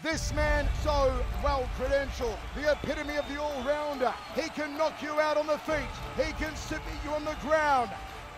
This man, so well credentialed, the epitome of the all-rounder. He can knock you out on the feet. He can submit you on the ground.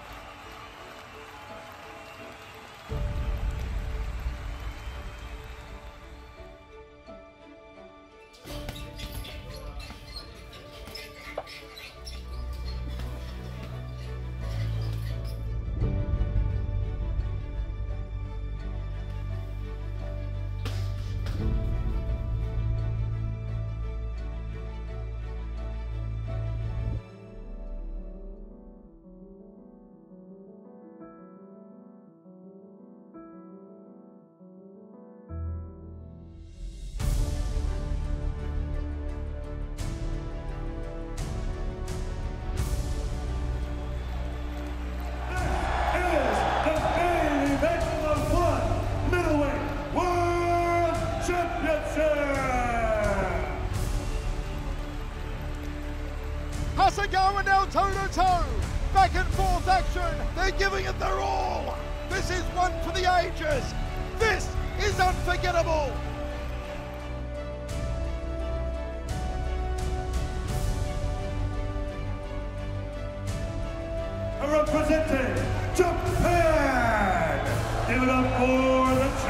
Hasegawa now toe-to-toe, back and forth action, they're giving it their all. This is one for the ages. This is unforgettable. Representing Japan, give it up for the